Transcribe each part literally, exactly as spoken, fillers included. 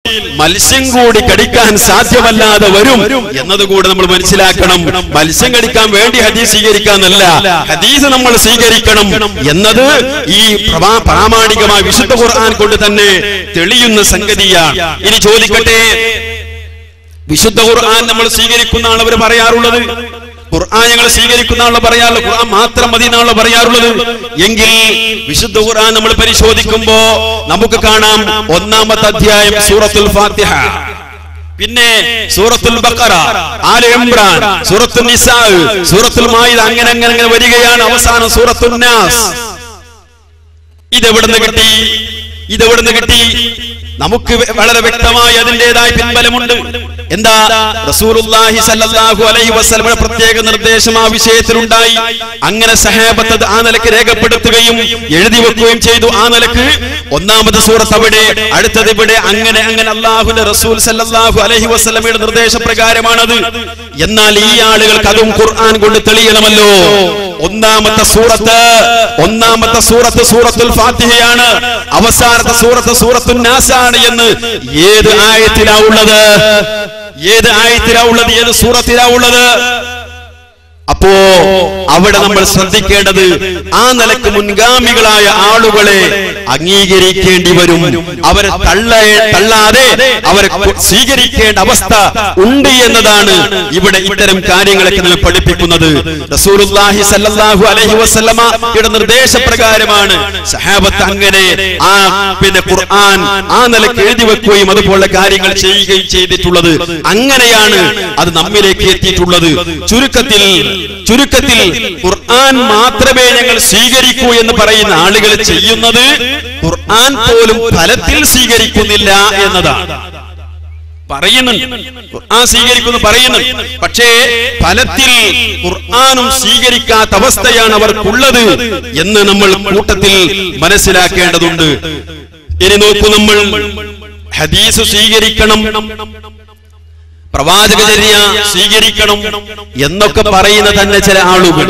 മത്സ്യം കൂടി കടിക്കാൻ സാധ്യമല്ലാതെ വരും എന്നതുകൂടെ നമ്മൾ മനസ്സിലാക്കണം. മത്സ്യം കടിക്കാൻ വേണ്ടി ഹദീസ് സ്വീകരിക്കാന്നല്ല, ഹദീസ് നമ്മൾ സ്വീകരിക്കണം എന്നത് ഈ പ്രാമാണികമായ വിശുദ്ധ ഖുർആൻ കൊണ്ട് തന്നെ തെളിയുന്ന സംഗതിയാണ്. ഇനി ചോദിക്കട്ടെ, വിശുദ്ധ ഖുർആൻ നമ്മൾ സ്വീകരിക്കുന്ന ആളവർ പറയാറുള്ളത്, ഖുർആൻ ഞങ്ങൾ സ്വീകരിക്കുന്ന ആളെ പറയാറുള്ളത്, ഖുർആൻ മാത്രം മതി എന്നാണല്ലോ പറയാറുള്ളത്. എങ്കിൽ വിശുദ്ധ ഖുർആൻ നമ്മൾ പരിശോധിക്കുമ്പോ നമുക്ക് കാണാം ഒന്നാമത്തെ അധ്യായം സൂറത്തുൽ ഫാത്തിഹ, പിന്നെ സൂറത്തുൽ ബഖറ, ആല ഇംറാൻ, സൂറത്തുൽ നിസാ, സൂറത്തുൽ മാഇദ, അങ്ങനെ അങ്ങനെ അങ്ങനെ വരികയാണ്. അവസാനം സൂറത്തുൻ നാസ്. ഇതെവിടുന്ന് കിട്ടി? ഇതെവിടുന്ന് കിട്ടി? നമുക്ക് വളരെ വ്യക്തമായി അതിൻ്റെതായ പിൻബലമുണ്ട്. എന്താ? റസൂലുള്ളാഹി സ്വല്ലല്ലാഹു അലൈഹി വസല്ലമയുടെ പ്രത്യേക നിർദ്ദേശം ആ വിഷയത്തിലുണ്ടായി. അങ്ങനെ സഹാബത്ത് ആ നിലക്ക് രേഖപ്പെടുത്തുകയും എഴുതി വെക്കുകയും ചെയ്തു. ആ നിലക്ക് ഒന്നാമത്തെ സൂറത്ത് അവിടെ, അടുത്തത് ഇവിടെ, അങ്ങനെ അങ്ങനെ അല്ലാഹുവിന്റെ റസൂൽ സ്വല്ലല്ലാഹു അലൈഹി വസല്ലമയുടെ നിർദ്ദേശപ്രകാരമാണത്. എന്നാൽ ഈ ആളുകൾക്ക് അതും ഖുർആൻ കൊണ്ട് തെളിയണമല്ലോ. ഒന്നാമത്തെ സൂറത്ത് ഒന്നാമത്തെ സൂറത്ത് സൂറത്തുൽ ഫാത്തിഹയാണ്, അവസാനത്തെ സൂറത്ത് സൂറത്തുൻ നാസാണ് എന്ന് ഏത് ആയത്തിലാ ഉള്ളത്? ഏത് ആയത്തിലാ ഉള്ളത്? ഏത് സൂറത്തിലാ ഉള്ളത്? അപ്പോ അവിടെ നമ്മൾ ശ്രദ്ധിക്കേണ്ടത് ആ നിലക്ക് മുൻഗാമികളായ ആളുകളെ അംഗീകരിക്കേണ്ടി വരും. അവരെ തള്ള തള്ളാതെ അവരെ സ്വീകരിക്കേണ്ട അവസ്ഥ ഉണ്ട് എന്നതാണ് ഇവിടെ ഇത്തരം കാര്യങ്ങളൊക്കെ നമ്മൾ പഠിപ്പിക്കുന്നത്. റസൂലുള്ളാഹി സ്വല്ലല്ലാഹു അലൈഹി വസല്ലമയുടെ നിർദ്ദേശപ്രകാരമാണ് സഹാബത്ത് അങ്ങനെ ആ പിന്നെ ഖുർആൻ ആ നിലക്ക് എഴുതി വെക്കുകയും അതുപോലെ കാര്യങ്ങൾ ചെയ്യുകയും ചെയ്തിട്ടുള്ളത്. അങ്ങനെയാണ് അത് നമ്മിലേക്ക് എത്തിയിട്ടുള്ളത്. ചുരുക്കത്തിൽ ചുരുക്കത്തിൽ ഖുർആൻ മാത്രമേ ഞങ്ങൾ സ്വീകരിക്കൂ എന്ന് പറയുന്ന ആളുകൾ ചെയ്യുന്നത് ഖുർആൻ പോലും ഫലത്തിൽ സ്വീകരിക്കുന്നില്ല എന്നതാണ്. പറയുന്നുണ്ട് ഖുർആൻ സ്വീകരിക്കുന്നു പറയുന്നു, പക്ഷേ ഫലത്തിൽ ഖുർആനും സ്വീകരിക്കാത്ത അവസ്ഥയാണ് അവർക്കുള്ളത് എന്ന് നമ്മൾ കൂട്ടത്തിൽ മനസ്സിലാക്കേണ്ടതുണ്ട്. ഇനി നോക്കൂ, നമ്മൾ ഹദീസ് സ്വീകരിക്കണം, പ്രവാചകചര്യ സ്വീകരിക്കണം എന്നൊക്കെ പറയുന്ന തന്നെ ചില ആളുകൾ,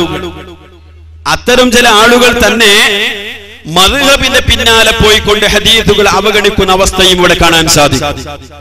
അത്തരം ചില ആളുകൾ തന്നെ മദ്ഹബിന്റെ പിന്നാലെ പോയിക്കൊണ്ട് ഹദീസുകൾ അവഗണിക്കുന്ന അവസ്ഥയും ഇവിടെ കാണാൻ സാധിക്കും.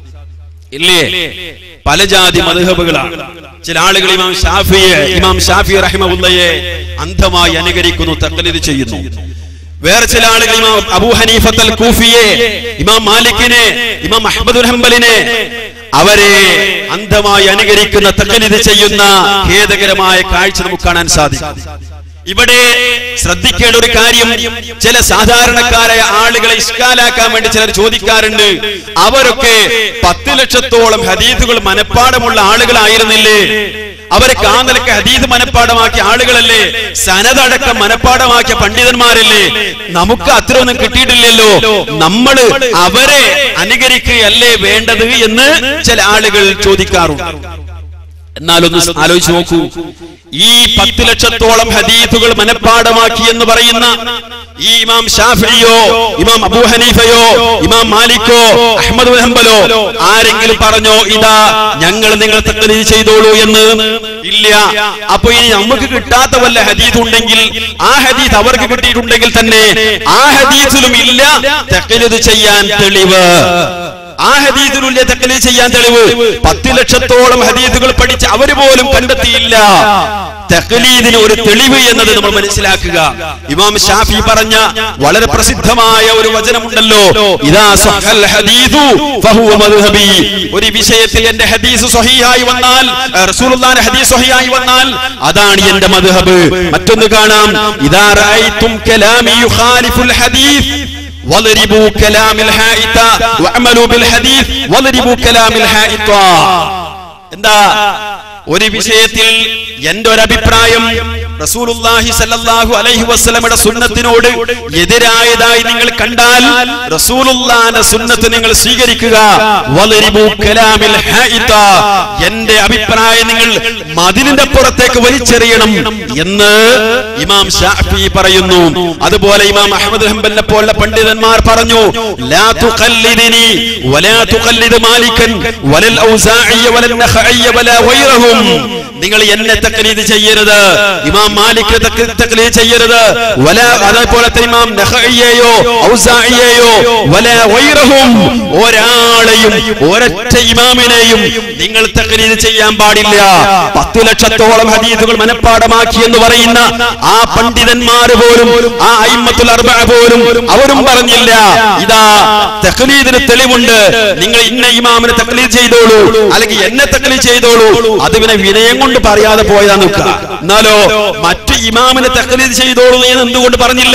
ഇല്ലേ? പല ജാതി മദ്ഹബുകളാണ്. ചില ആളുകൾ ഇമാം ഷാഫിയെ ഇമാം ഷാഫി റഹിമഹുല്ലയെ അന്ധമായി അനുകരിക്കുന്നു, തഖ്ലീദ് ചെയ്യുന്നു. വേറെ ചില ആളുകൾ ഇമാം അബൂ ഹനീഫത്തുൽ കൂഫിയെ, ഇമാം മാലിക്കിനെ, ഇമാം അഹ്മദ് ബിൻ ഹംബലിനെ അവരെ അന്ധമായി അനുകരിക്കുന്ന, തഖ്ലീദ് ചെയ്യുന്ന ഖേദകരമായ കാഴ്ച നമുക്ക് കാണാൻ സാധിക്കും. ഇവിടെ ശ്രദ്ധിക്കേണ്ട ഒരു കാര്യം, ചില സാധാരണക്കാരായ ആളുകളെ ഇഷ്കാലാക്കാൻ വേണ്ടി ചിലർ ചോദിക്കാറുണ്ട്. അവരൊക്കെ പത്ത് ലക്ഷത്തോളം ഹദീസുകൾ മനഃപ്പാടമുള്ള ആളുകളായിരുന്നില്ലേ? അവരൊക്കെ ആ നിലക്ക് ഹദീസ് മനഃപ്പാടമാക്കിയ ആളുകളല്ലേ? സനദടക്കം മനഃപ്പാടമാക്കിയ പണ്ഡിതന്മാരല്ലേ? നമുക്ക് അത്രയൊന്നും കിട്ടിയിട്ടില്ലല്ലോ, നമ്മള് അവരെ അനുകരിക്കുകയല്ലേ വേണ്ടത് എന്ന് ചില ആളുകൾ ചോദിക്കാറുണ്ട്. എന്നാലൊന്ന് ആലോചിച്ച് നോക്കൂ, ഈ പത്ത് ലക്ഷത്തോളം ഹദീസുകൾ മനഃപ്പാടമാക്കി എന്ന് പറയുന്ന ഈ ഇമാം ഷാഫിയോ, ഇമാം അബൂ ഹനീഫയോ, ഇമാം മാലിക്കോ, അഹ്മദ് ബിൻ ഹംബലോ ആരെങ്കിലും പറഞ്ഞോ ഇതാ ഞങ്ങൾ നിങ്ങൾ തഖ്ലീദ് ചെയ്തോളൂ എന്ന്? ഇല്ല. അപ്പൊ ഇനി നമുക്ക് കിട്ടാത്ത വല്ല ഹദീസ് ഉണ്ടെങ്കിൽ ആ ഹദീസ് അവർക്ക് കിട്ടിയിട്ടുണ്ടെങ്കിൽ തന്നെ ആ ഹദീസിലും ഇല്ല തഖ്ലീദ് ചെയ്യാൻ തെളിവ്. ആ ഹദീസിലുള്ള തഖ്ലീദ് ചെയ്യാൻ തെളിവ് പത്ത് ലക്ഷത്തോളം ഹദീസുകൾ പഠിച്ച് അവര് പോലും കണ്ടെത്തിയില്ല. തഖ്ലീദിന് ഒരു തെളിവ് എന്നത് നമ്മൾ മനസ്സിലാക്കുക. ഇമാം ഷാഫി പറഞ്ഞ വളരെ പ്രസിദ്ധമായ ഒരു വചനമുണ്ടല്ലോ, ഇദാ സഹൽ ഹദീസു ഫഹുവ മദ്ഹബി. ഒരു വിഷയത്തിൽ എന്റെ ഹദീസ് സ്വഹീഹായി വന്നാൽ, റസൂലുള്ളാഹിന്റെ ഹദീസ് സ്വഹീഹായി വന്നാൽ അതാണ് എന്റെ മദ്ഹബ്. മറ്റൊന്ന് കാണാം, ഇദാ റഅയ്തും കലാമി യുഖാലിഫുൽ ഹദീസ് വളരിബു കലാമിൽ ഹായിത വഅമലു ബിൽ ഹദീസ് വളരിബു കലാമിൽ ഹായിത. എന്താ? ഒരു വിഷയത്തിൽ എന്റെ ഒരു അഭിപ്രായം റസൂലുള്ളാഹി സ്വല്ലല്ലാഹു അലൈഹി വസല്ലമയുടെ സുന്നത്തിനോട് എതിരായതായി നിങ്ങൾ കണ്ടാൽ റസൂലുള്ളാഹിന്റെ സുന്നത്ത് നിങ്ങൾ സ്വീകരിക്കുക. വളരിബു കലാമിൽ ഹായിത, എന്റെ അഭിപ്രായം നിങ്ങൾ മതിലിന്റെ പുറത്തേക്ക് വലിച്ചെറിയണം എന്ന് ഇമാം ഷാഫി പറയുന്നു. അതുപോലെ ഇമാം അഹ്മദ് ബിൻ ഹംബലിനെ പോലുള്ള പണ്ഡിതന്മാർ പറഞ്ഞു, ലാ തുഖല്ലിദിനി വലാ തുഖല്ലിദ് മാലികൻ വലൽ ഔസാഇ വലൽ നഖഇ വലാ ഗൈറഹും. നിങ്ങൾ എന്നെ തഖ്ലീദ് ചെയ്യരുത്, ഇമാം മാലിക് തഖ്ലീദ് ചെയ്യരുത്, വല അതേപോലെ ഇമാം നഖഇയെയോ ഔസാഇയെയോ വല ഗൈറഹും, ഒരാളെയും ഒരൊറ്റ ഇമാമിനെയും നിങ്ങൾ തഖ്ലീദ് ചെയ്യാൻ പാടില്ല. പത്തു ലക്ഷത്തോളം ഹദീസുകൾ മനഃപ്പാഠമാക്കി എന്ന് പറയുന്ന ആ പണ്ഡിതന്മാർ പോലും, ആ അയിമ്മത്തുൽ അർബഅ പോലും അവരും പറഞ്ഞില്ല ഇതാ തഖ്ലീദിന് തെളിവുണ്ട്, നിങ്ങൾ ഇന്ന ഇമാമിനെ തഖ്ലീദ് ചെയ്തോളൂ അല്ലെങ്കിൽ എന്നെ തഖ്ലീദ് ചെയ്തോളൂ. അത് പിന്നെ വിനയം കൊണ്ട് പറയാതെ പോയതാ നോക്കുക. എന്നാലോ മറ്റു ഇമാമിനെ തഖ്ലീദ് ചെയ്തോളൂ എന്ന് എന്തുകൊണ്ട് പറഞ്ഞില്ല?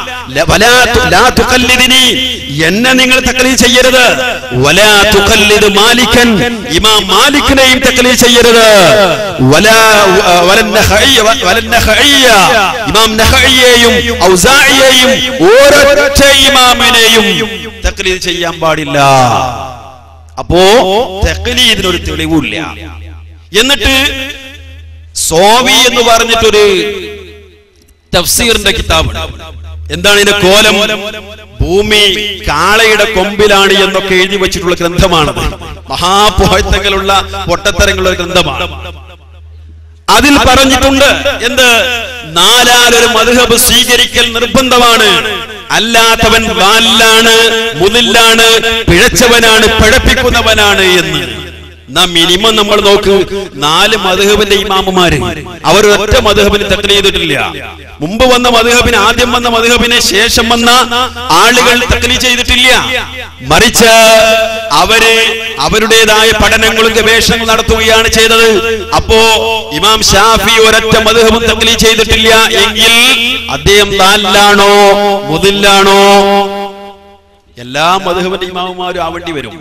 ലാ തുഖല്ലിദിനി, എന്നെ നിങ്ങൾ തഖ്ലീദ് ചെയ്യരുത്. വലാ തുഖല്ലിദ് മാലികൻ, ഇമാം മാലിക്കിനെയും തഖ്ലീദ് ചെയ്യരുത്. വലാ വലൻ നഖഇയ വലൻ നഖഇയ, ഇമാം നഖഇയെയും ഔസാഇയെയും ഒരൊറ്റ ഇമാമിനെയും തഖ്ലീദ് ചെയ്യാൻ പാടില്ല. അപ്പോ തഖ്ലീദിന് ഒരു തെളിവില്ല. എന്നിട്ട് സോവി എന്ന് പറഞ്ഞിട്ടൊരു തഫ്സീറിന്റെ കിതാബുണ്ട്. എന്താണ് ഇതിന്റെ കോലം? ഭൂമി കാളയുടെ കൊമ്പിലാണ് എന്നൊക്കെ എഴുതി വെച്ചിട്ടുള്ള ഗ്രന്ഥമാണത്. മഹാപോഹത്തങ്ങളുള്ള പൊട്ടത്തരങ്ങളുള്ള ഗ്രന്ഥമാണ്. അതിൽ പറഞ്ഞിട്ടുണ്ട് എന്ത്? നാലാലൊരു മദ്ഹബ് സ്വീകരിക്കൽ നിർബന്ധമാണ്, അല്ലാത്തവൻ വാലാണ്, മുതില്ലാണ്, പിഴച്ചവനാണ്, പിഴപ്പിക്കുന്നവനാണ് എന്ന്. നാം മിനിമം നമ്മൾ നോക്ക്, നാല് മദ്ഹബിന്റെ ഇമാമുമാര് അവർ ഒറ്റ മദ്ഹബിന് തഖ്ലീദ് ചെയ്തിട്ടില്ല. മുമ്പ് വന്ന മദ്ഹബിന്, ആദ്യം വന്ന മദ്ഹബിന് ശേഷം വന്ന ആളുകൾ തഖ്ലീദ് ചെയ്തിട്ടില്ല. മറിച്ച് അവര് അവരുടേതായ പഠനങ്ങളും ഗവേഷണങ്ങളും നടത്തുകയാണ് ചെയ്തത്. അപ്പോ ഇമാം ഷാഫി ഒരൊറ്റ മദ്ഹബും തഖ്ലീദ് ചെയ്തിട്ടില്ല എങ്കിൽ അദ്ദേഹം ദാലാണോ മുദില്ലാണോ? എല്ലാ മദ്ഹബിന്റെ ഇമാമുമാരും ആവേണ്ടി വരും.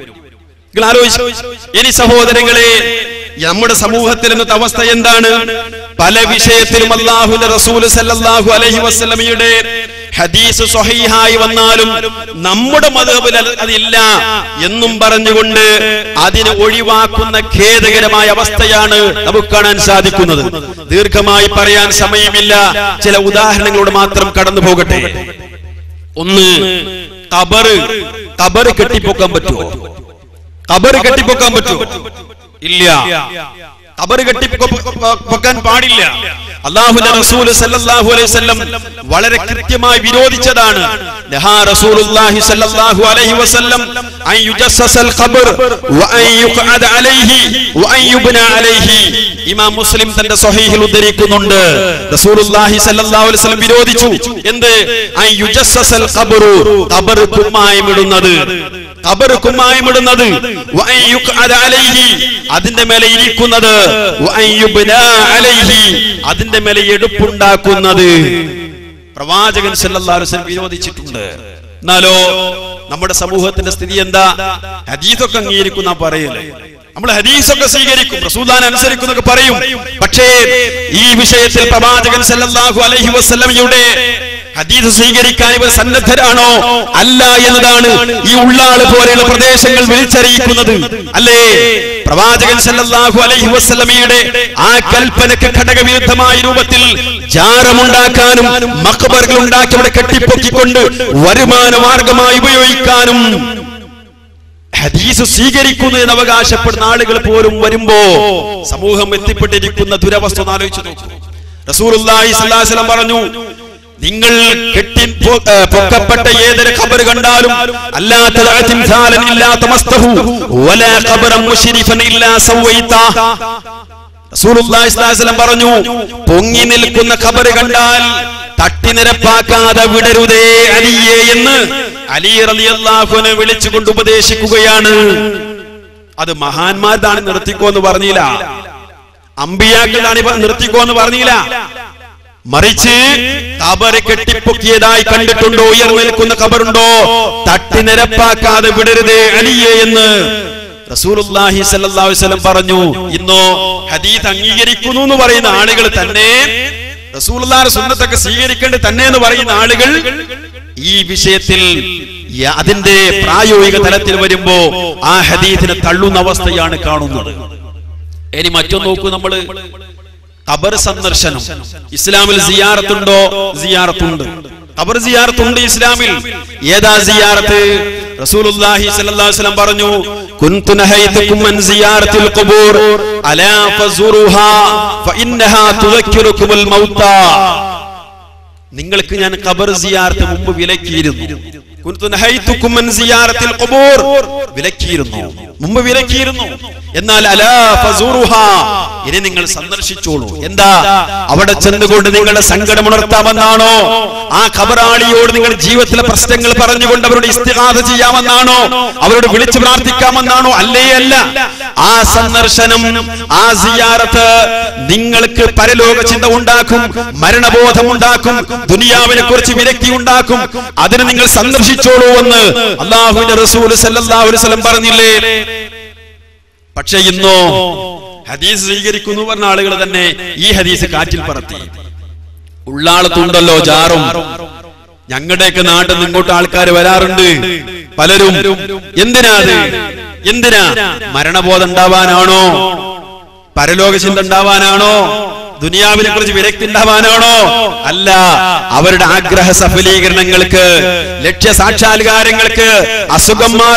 ഇനി സഹോദരങ്ങളെ, നമ്മുടെ സമൂഹത്തിൽ ഇന്നത്തെ അവസ്ഥ എന്താണ്? പല വിഷയത്തിലും അല്ലാഹുവിന്റെ റസൂൽ സല്ലല്ലാഹു അലൈഹി വസല്ലമയുടെ ഹദീസ് സ്വഹീഹായി വന്നാലും നമ്മുടെ മദ്ഹബിൽ അതില്ല എന്നും പറഞ്ഞുകൊണ്ട് അതിനെ ഒഴിവാക്കുന്ന ഖേദകരമായ അവസ്ഥയാണ് നമുക്ക് കാണാൻ സാധിക്കുന്നത്. ദീർഘമായി പറയാൻ സമയമില്ല, ചില ഉദാഹരണങ്ങളോട് മാത്രം കടന്നു പോകട്ടെ. ഒന്ന്, ഖബറ്. ഖബറ് കെട്ടിപ്പൊക്കാൻ പറ്റുമോ? ഖബർ കെട്ടിപ്പൊക്കാൻ പറ്റുമോ? ഇല്ല. ഖബർ കെട്ടിപ്പൊക്കാൻ പാടില്ല. അല്ലാഹുവിന്റെ റസൂൽ സല്ലല്ലാഹു അലൈഹി വസല്ലം വളരെ കൃത്യമായി വിരോധിച്ചതാണ്. നഹാ റസൂലുള്ളാഹി സല്ലല്ലാഹു അലൈഹി വസല്ലം അൻ യുജസ്സസൽ ഖബർ വ അൻ യുഖഅദ അലൈഹി വ അൻ യുബ്ന അലൈഹി. ഇമാം മുസ്ലിം തന്റെ സ്വഹീഹിൽ ഉദ്ധരിക്കുന്നുണ്ട്, റസൂലുള്ളാഹി സല്ലല്ലാഹു അലൈഹി വസല്ലം വിരോധിച്ചു എന്ത്? അൻ യുജസ്സസൽ ഖബർ, ഖബർ കുമ്മായമിടുന്നത്, ഖബർ കുമ്മായമിടുന്നത്, വ അൻ യുഖഅദ അലൈഹി, അതിന്റെ മേലെ ഇരിക്കുന്നത്, വ അൻ യുബ്ന അലൈഹി, അതിന്റെ മേലെ എടുപ്പുണ്ടാക്കുന്നത്. പ്രവാചകൻ സല്ലല്ലാഹു അലൈഹി വസല്ലം വിരോധിച്ചിട്ടുണ്ട്. എന്നാലോ നമ്മുടെ സമൂഹത്തിന്റെ സ്ഥിതി എന്താ? ഹദീസൊക്കെ അംഗീകരിക്കുന്ന പറയല്ലേ, നമ്മൾ ഹദീസൊക്കെ സ്വീകരിക്കും, റസൂലുള്ളാഹിനെ അനുസരിക്കുന്നൊക്കെ പറയും. പക്ഷേ ഈ വിഷയത്തിൽ പ്രവാചകൻ സല്ലല്ലാഹു അലൈഹി വസല്ലമയുടെ ഹദീസ് സ്വീകരിക്കാൻ ഇവർ സന്നദ്ധരാണോ അല്ല എന്നതാണ് ഈ ഉള്ളാള് പോലെയുള്ള പ്രദേശങ്ങൾ വിളിച്ചറിയിക്കുന്നത്. അല്ലേ? പ്രവാചകൻ സല്ലല്ലാഹു അലൈഹി വസല്ലമയുടെ ആ കൽപ്പനക്ക് ഘടകവിരുദ്ധമായ രൂപത്തിൽ ജാറമുണ്ടാക്കാനും മഖബറുകൾ ഉണ്ടാക്കി അവിടെ കെട്ടിപ്പൊക്കിക്കൊണ്ട് വരുമാന മാർഗമായി ഉപയോഗിക്കാനും ഹദീസ് സ്വീകരിക്കുന്നു എന്ന് അവകാശപ്പെടുന്ന ആളുകൾ പോലും വരുമ്പോ സമൂഹം എത്തിപ്പെട്ടിരിക്കുന്ന ദുരവസ്ഥ ആലോചിച്ചു നോക്കൂ. റസൂലുള്ളാഹി സ്വല്ലല്ലാഹു അലൈഹി വസല്ലം പറഞ്ഞു, നിങ്ങൾ കെട്ടി പൊക്കപ്പെട്ട ഏതൊരു ഖബർ കണ്ടാലും അല്ലാത്ത റസൂലുള്ളാഹി സ്വല്ലല്ലാഹു അലൈഹി വസല്ലം പറഞ്ഞു, പൊങ്ങി നിൽക്കുന്ന ഖബർ കണ്ടാൽ തട്ടി നിരപ്പാക്കാതെ വിടരുതേ അലിയേ എന്ന് അലി റളിയല്ലാഹു അൻഹു വിളിച്ചുകൊണ്ട് ഉപദേശിക്കുകയാണ്. അത് മഹാന്മാരാണ് നിർത്തിക്കോ എന്ന് പറഞ്ഞില്ല, അമ്പിയാക്കളാണ് നിർത്തിക്കോ എന്ന് പറഞ്ഞില്ല. മറിച്ച് ഖബർ കെട്ടിപ്പൊക്കിയതായി കണ്ടിട്ടുണ്ടോ? ഉയർന്നു നിൽക്കുന്ന ഖബറുണ്ടോ? തട്ടി നിരപ്പാക്കാതെ വിടരുതേ അലിയേ എന്ന് റസൂലുള്ളാഹി സ്വല്ലല്ലാഹു അലൈഹി വസല്ലം പറഞ്ഞു. ഇന്നോ ഹദീസ് അംഗീകരിക്കുന്നു എന്ന് പറയുന്ന ആളുകൾ തന്നെ, റസൂലുള്ളാഹിയുടെ സുന്നത്തൊക്കെ സ്വീകരിക്കേണ്ടത് തന്നെ എന്ന് പറയുന്ന ആളുകൾ ഈ വിഷയത്തിൽ അതിന്റെ പ്രായോഗിക തലത്തിൽ വരുമ്പോ ആ ഹദീസിനെ തള്ളുന്ന അവസ്ഥയാണ് കാണുന്നത്. ഇനി മറ്റൊന്ന് നോക്കൂ, നമ്മള് ഖബർ സന്ദർശനം ഇസ്ലാമിൽ സിയാറത്തുണ്ടോ? സിയാറത്തുണ്ട്. ഖബർ സിയാറത്തുണ്ട് ഇസ്ലാമിൽ. ഏതാ സിയാറത്ത്? റസൂലുള്ളാഹി സ്വല്ലല്ലാഹു അലൈഹി വസല്ലം പറഞ്ഞു, കുൻതു നഹൈതുകും അൻ സിയാറത്തിൽ ഖുബൂർ അലാ ഫസുറുഹാ ഫഇന്നഹാ തുദക്കിറുകുൽ മൗതാ. നിങ്ങൾക്ക് ഞാൻ ഖബർ സിയാറത്ത് മുമ്പ് വിലക്കിയിരുന്നു. കുൻതു നഹൈതുകും അൻ സിയാറത്തിൽ ഖുബൂർ വിലക്കിയിരുന്നു, മുമ്പ് വിലക്കിയിരുന്നു. എന്നാൽ അലാ ഫസുറുഹാ, ഇനി നിങ്ങൾ സന്ദർശിച്ചോളൂ. എന്താ? അവിടെ ചെന്നുകൊണ്ട് നിങ്ങളുടെ സങ്കടം ഉണർത്താമെന്നാണോ? ആ ഖബറാളിയോട് നിങ്ങൾ ജീവിതത്തിലെ പ്രശ്നങ്ങൾ പറഞ്ഞുകൊണ്ട് അവരോട് ഇസ്തിഗാസ ചെയ്യാമെന്നാണോ? അവരോട് വിളിച്ചു പ്രാർത്ഥിക്കാമെന്നാണോ? അല്ലേ അല്ല. ആ സന്ദർശനം, ആ സിയാറത്ത് നിങ്ങൾക്ക് പരലോക ചിന്ത ഉണ്ടാക്കും, മരണബോധം ഉണ്ടാക്കും, ദുനിയാവിനെ കുറിച്ച് വിരക്തി ഉണ്ടാക്കും. അതിന് നിങ്ങൾ സന്ദർശിച്ചോളൂ എന്ന് അല്ലാഹുവിന്റെ റസൂൽ സല്ലല്ലാഹു അലൈഹി വസല്ലം പറഞ്ഞില്ലേ? പക്ഷെ ഇന്നോ ഹദീസ് സ്വീകരിക്കുന്നു പറഞ്ഞ ആളുകൾ തന്നെ ഈ ഹദീസ് കാറ്റിൽ പറത്തി. ഉള്ളാളത്തുണ്ടല്ലോ ജാറും. ഞങ്ങളുടെയൊക്കെ നാട്ടിൽ നിന്ന് ഇങ്ങോട്ട് ആൾക്കാർ വരാറുണ്ട് പലരും. എന്തിനാ അത്? എന്തിനാ? മരണബോധം ഉണ്ടാവാനാണോ? പരലോക ചിന്ത ഉണ്ടാവാനാണോ? ദുനിയാവിനെ കുറിച്ച് വിരക്തി ഉണ്ടാവാനാണോ? അല്ല. അവരുടെ ആഗ്രഹ സഫലീകരണങ്ങൾക്ക്, ലക്ഷ്യ സാക്ഷാത്കാരങ്ങൾക്ക്, അസുഖം